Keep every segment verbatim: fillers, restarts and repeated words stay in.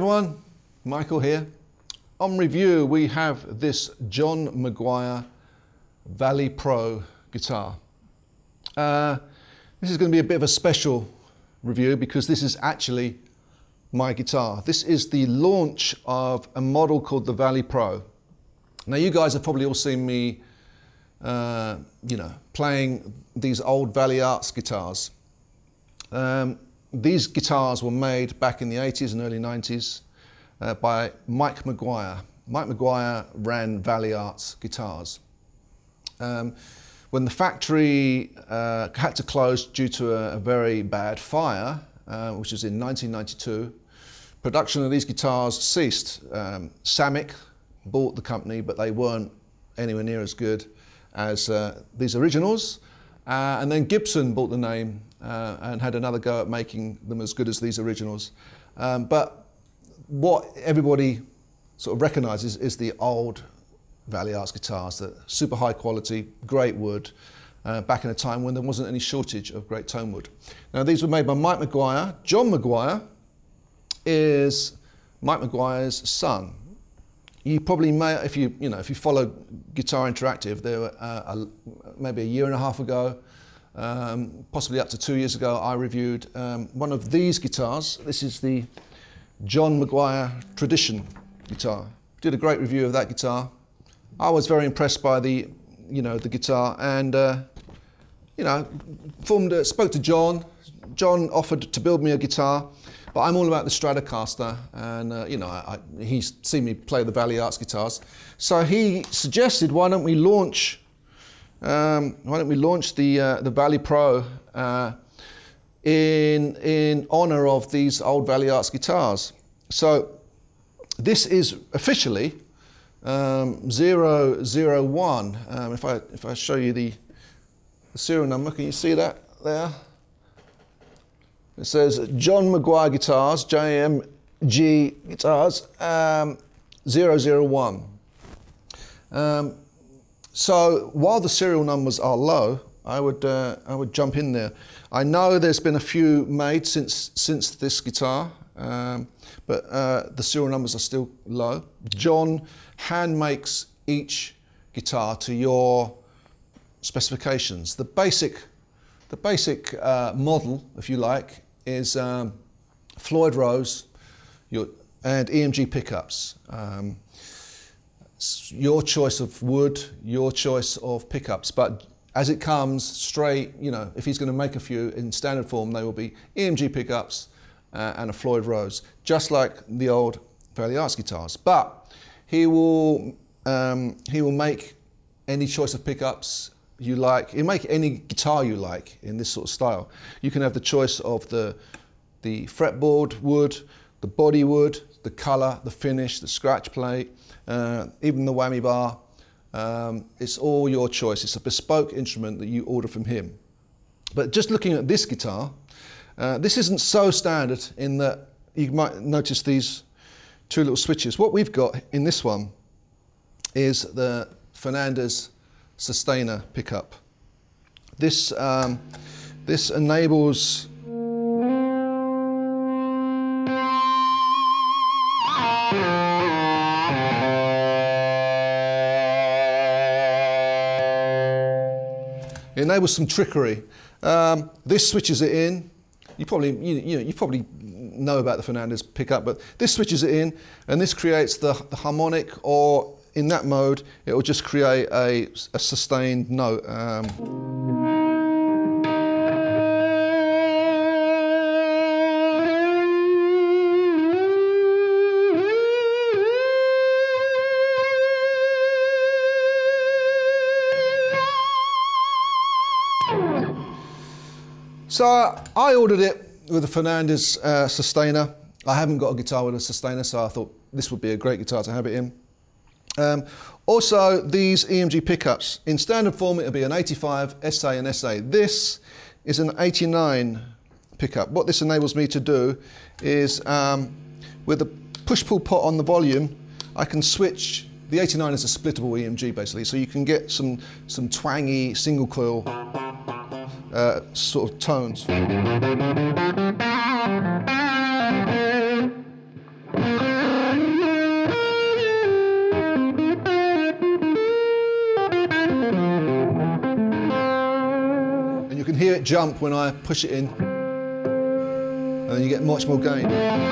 everyone, Michael here. On review we have this John McGuire Valley Pro guitar. Uh, this is going to be a bit of a special review because this is actually my guitar. This is the launch of a model called the Valley Pro. Now you guys have probably all seen me uh, you know, playing these old Valley Arts guitars. Um, These guitars were made back in the eighties and early nineties uh, by Mike McGuire. Mike McGuire ran Valley Arts guitars. Um, when the factory uh, had to close due to a, a very bad fire, uh, which was in nineteen ninety-two, production of these guitars ceased. Um, Samick bought the company, but they weren't anywhere near as good as uh, these originals. Uh, and then Gibson bought the name uh, and had another go at making them as good as these originals. Um, but what everybody sort of recognises is the old Valley Arts guitars, that super high quality, great wood, uh, back in a time when there wasn't any shortage of great tone wood. Now these were made by Mike McGuire. John McGuire is Mike McGuire's son. You probably may, if you you know, if you follow Guitar Interactive, there were uh, a, maybe a year and a half ago, um, possibly up to two years ago, I reviewed um, one of these guitars. This is the John McGuire Tradition guitar. Did a great review of that guitar. I was very impressed by the, you know, the guitar, and uh, you know, formed, a, spoke to John. John offered to build me a guitar. But I'm all about the Stratocaster, and uh, you know, I, I, he's seen me play the Valley Arts guitars. So he suggested, why don't we launch, um, why don't we launch the uh, the Valley Pro uh, in in honor of these old Valley Arts guitars. So this is officially um, zero zero one. Um, if I if I show you the, the serial number, can you see that there? It says John McGuire Guitars, J M G Guitars, um, zero zero one. Um, so while the serial numbers are low, I would uh, I would jump in there. I know there's been a few made since since this guitar, um, but uh, the serial numbers are still low. John hand makes each guitar to your specifications. The basic the basic uh, model, if you like, is um, Floyd Rose your, and E M G pickups. Um, your choice of wood, your choice of pickups, but as it comes straight, you know, if he's going to make a few in standard form, they will be E M G pickups uh, and a Floyd Rose, just like the old Valley Arts guitars. But he will um, he will make any choice of pickups you like. You make any guitar you like in this sort of style. You can have the choice of the the fretboard wood, the body wood, the colour, the finish, the scratch plate, uh, even the whammy bar. Um, it's all your choice. It's a bespoke instrument that you order from him. But just looking at this guitar, uh, this isn't so standard in that you might notice these two little switches. What we've got in this one is the Fernandez Sustainer pickup. This um, this enables it enables some trickery. Um, this switches it in. You probably you, you know you probably know about the Fernandez pickup, but this switches it in, and this creates the, the harmonic, or in that mode, it will just create a, a sustained note. Um, so I ordered it with a Fernandez uh, Sustainer. I haven't got a guitar with a Sustainer, so I thought this would be a great guitar to have it in. Um, also, these E M G pickups. In standard form, it'll be an eighty-five, S A and S A. This is an eighty-nine pickup. What this enables me to do is, um, with the push-pull pot on the volume, I can switch. The eighty-nine is a splittable E M G, basically, so you can get some, some twangy single coil uh, sort of tones. hear it jump when I push it in, and then you get much more gain.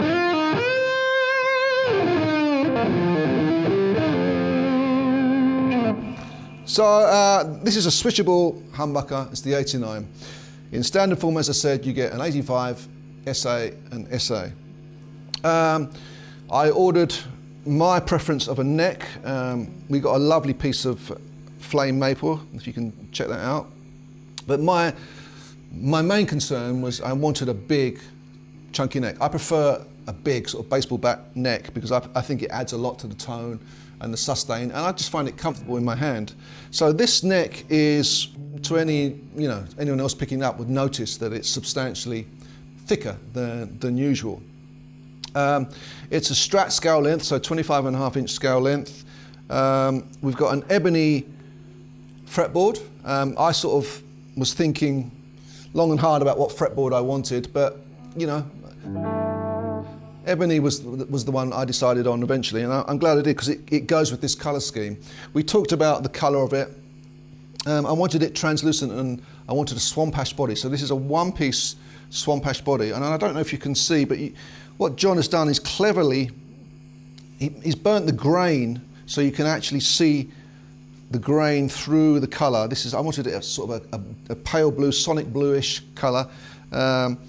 So uh, this is a switchable humbucker, it's the eighty-nine. In standard form, as I said, you get an eighty-five, S A and S A. Um, I ordered my preference of a neck. Um, we got a lovely piece of flame maple, if you can check that out. But my, my main concern was I wanted a big, chunky neck. I prefer a big sort of baseball bat neck because I, I think it adds a lot to the tone and the sustain, and I just find it comfortable in my hand. So this neck is, to any, you know, anyone else picking up would notice that it's substantially thicker than, than usual. Um, it's a Strat scale length, so twenty-five and a half inch scale length. Um, we've got an ebony fretboard. Um, I sort of was thinking long and hard about what fretboard I wanted, but you know, ebony was, was the one I decided on eventually, and I, I'm glad I did because it, it goes with this colour scheme. We talked about the colour of it. Um, I wanted it translucent and I wanted a swamp ash body. So this is a one-piece swamp ash body, and I don't know if you can see, but you, what John has done is cleverly, he, he's burnt the grain so you can actually see the grain through the colour. This is, I wanted it a sort of a, a, a pale blue, sonic bluish colour um,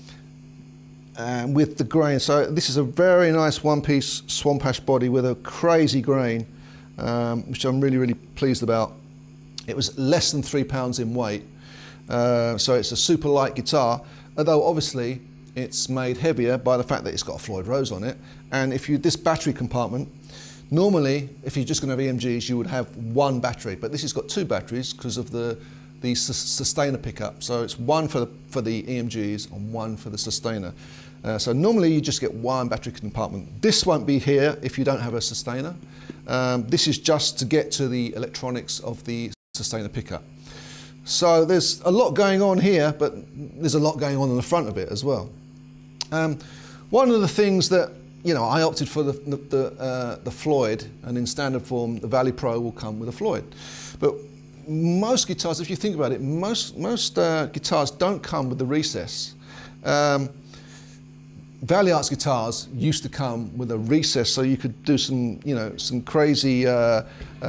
uh, with the grain. So this is a very nice one-piece swamp ash body with a crazy grain, um, which I'm really, really pleased about. It was less than three pounds in weight, uh, so it's a super light guitar, although obviously it's made heavier by the fact that it's got a Floyd Rose on it. And if you, this battery compartment, normally if you're just going to have E M Gs you would have one battery, but this has got two batteries because of the, the sustainer pickup. So it's one for the, for the E M Gs and one for the sustainer. Uh, so normally you just get one battery compartment. This won't be here if you don't have a sustainer. Um, this is just to get to the electronics of the sustainer pickup. So there's a lot going on here, but there's a lot going on in the front of it as well. Um, one of the things that, you know, I opted for the, the, the, uh, the Floyd, and in standard form the Valley Pro will come with a Floyd. But most guitars, if you think about it, most, most uh, guitars don't come with the recess. Um, Valley Arts guitars used to come with a recess so you could do some, you know, some crazy uh,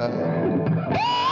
uh,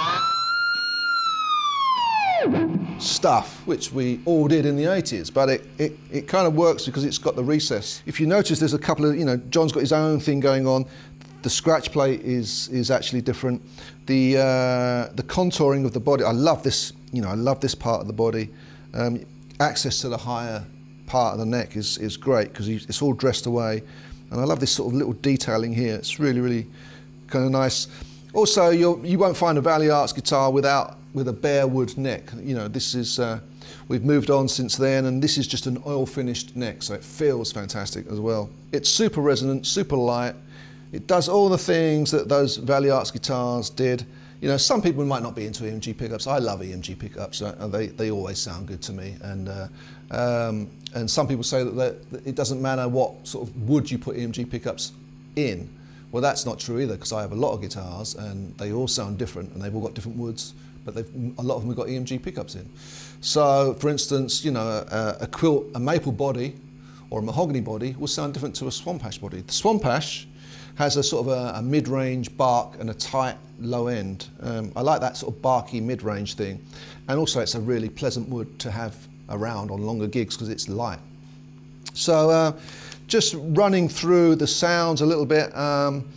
stuff, which we all did in the eighties, but it, it, it kind of works because it's got the recess. If you notice, there's a couple of, you know, John's got his own thing going on. The scratch plate is, is actually different. The, uh, the contouring of the body, I love this, you know, I love this part of the body. Um, access to the higher part of the neck is, is great because it's all dressed away. And I love this sort of little detailing here. It's really, really kind of nice. Also, you'll, you won't find a Valley Arts guitar without with a bare wood neck. You know, this is, uh, we've moved on since then, and this is just an oil finished neck, so it feels fantastic as well. It's super resonant, super light. It does all the things that those Valley Arts guitars did. You know, some people might not be into E M G pickups. I love E M G pickups. Uh, they, they always sound good to me. And, uh, um, and some people say that, that it doesn't matter what sort of wood you put E M G pickups in. Well, that's not true either, because I have a lot of guitars and they all sound different and they've all got different woods, but they've, a lot of them have got E M G pickups in. So, for instance, you know, a, a quilt, a maple body or a mahogany body will sound different to a swamp ash body. The swamp ash has a sort of a, a mid-range bark and a tight low end. Um, I like that sort of barky mid-range thing. And also it's a really pleasant wood to have around on longer gigs because it's light. So uh, just running through the sounds a little bit. Um,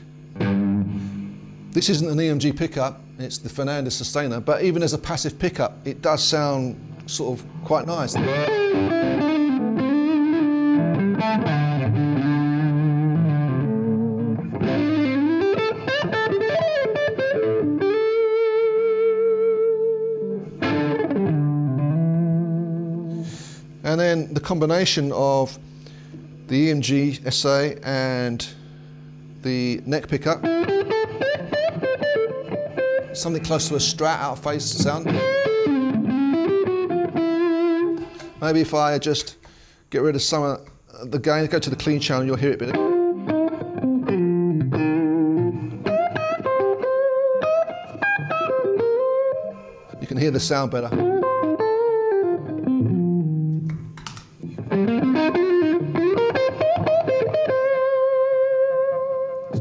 this isn't an E M G pickup, it's the Fernandez Sustainer, but even as a passive pickup, it does sound sort of quite nice. And then the combination of the E M G S A and the neck pickup, something close to a Strat out of phase sound. Maybe if I just get rid of some of the gain, go to the clean channel, you'll hear it a bit. You can hear the sound better.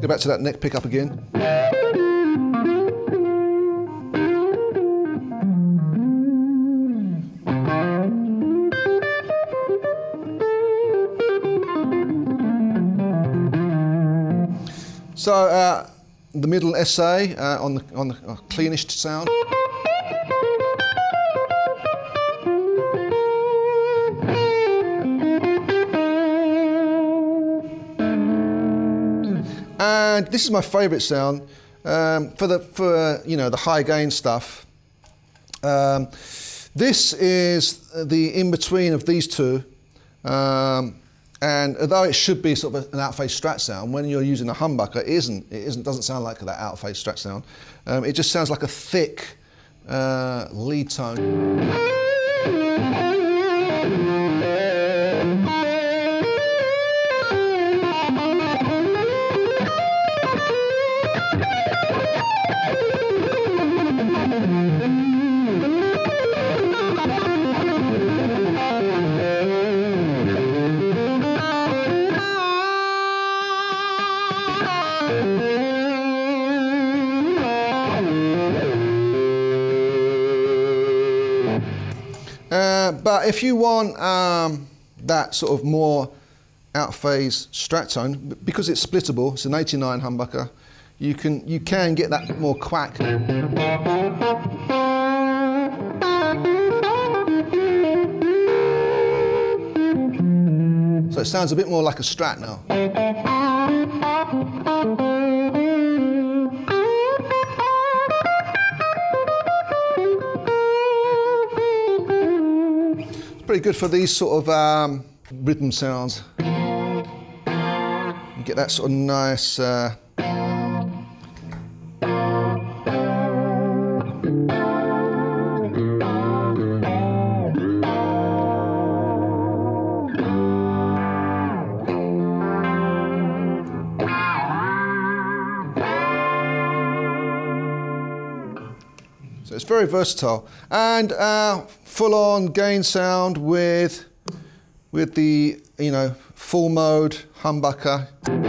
Go back to that neck pickup again. So uh, the middle S A uh, on the on the uh, cleanish sound. And this is my favourite sound um, for the for uh, you know the high gain stuff. Um, this is the in between of these two, um, and although it should be sort of an out-phase Strat sound, when you're using a humbucker, it isn't. It isn't. Doesn't sound like that out-phase Strat sound. Um, it just sounds like a thick uh, lead tone. Uh, but if you want um, that sort of more out-phase Strat tone, because it's splittable, it's an eighty-nine humbucker, you can you can get that more quack. So it sounds a bit more like a Strat now. Pretty good for these sort of um, rhythm sounds. You get that sort of nice. Uh, So it's very versatile, and uh, full-on gain sound with with the you know full mode humbucker.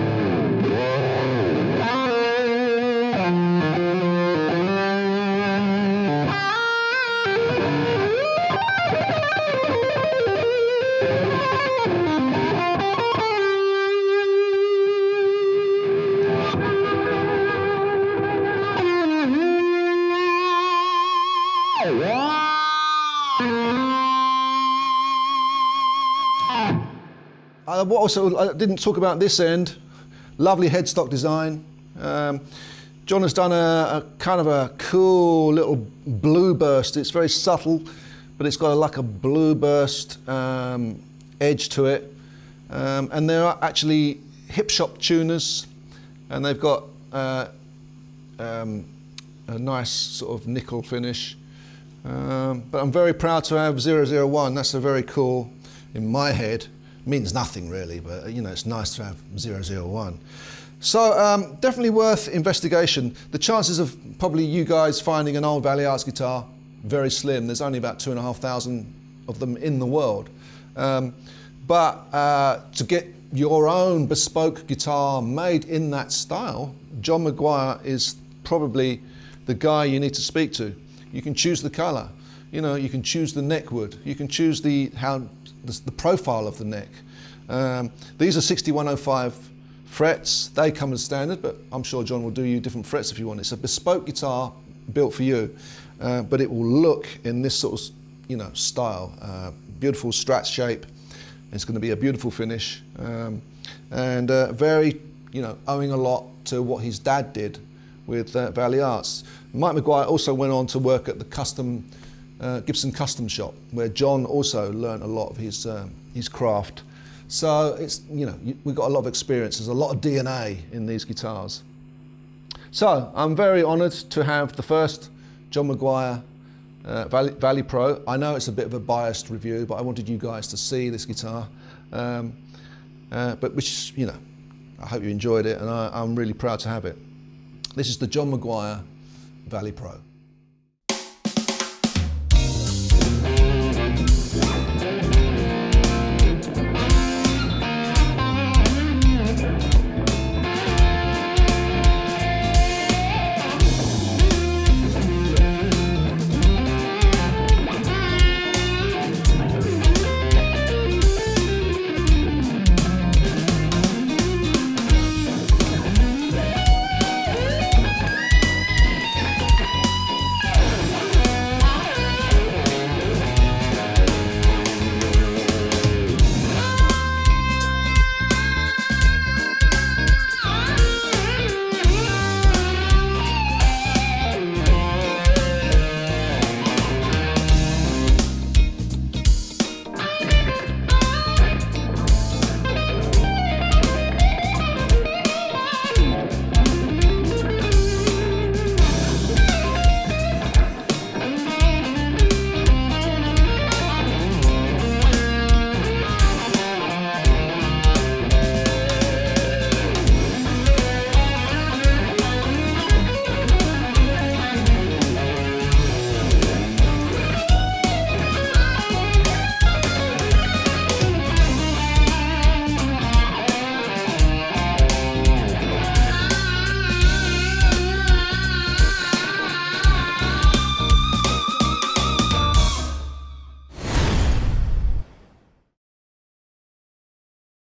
Uh, what also I didn't talk about this end, lovely headstock design. Um, John has done a, a kind of a cool little blue burst. It's very subtle, but it's got a, like a blue burst um, edge to it. Um, and they're actually hip shop tuners, and they've got uh, um, a nice sort of nickel finish. Um, but I'm very proud to have zero zero one. That's a very cool, in my head, means nothing really, but you know, it's nice to have zero zero one. So um, definitely worth investigation. The chances of probably you guys finding an old Valley Arts guitar, very slim. There's only about two and a half thousand of them in the world. Um, but uh, to get your own bespoke guitar made in that style, John McGuire is probably the guy you need to speak to. You can choose the color, you know, you can choose the neck wood, you can choose the how the, the profile of the neck. Um, these are sixty-one oh five frets. They come as standard, but I'm sure John will do you different frets if you want. It's a bespoke guitar built for you, uh, but it will look in this sort of, you know, style. Uh, beautiful Strat shape. It's going to be a beautiful finish, um, and uh, very, you know, owing a lot to what his dad did with uh, Valley Arts. Mike McGuire also went on to work at the custom uh, Gibson Custom Shop, where John also learned a lot of his uh, his craft. So it's, you know, we've got a lot of experience. There's a lot of D N A in these guitars. So I'm very honoured to have the first John McGuire uh, Valley, Valley Pro. I know it's a bit of a biased review, but I wanted you guys to see this guitar. Um, uh, but which, you know, I hope you enjoyed it, and I, I'm really proud to have it. This is the John McGuire Valley Pro.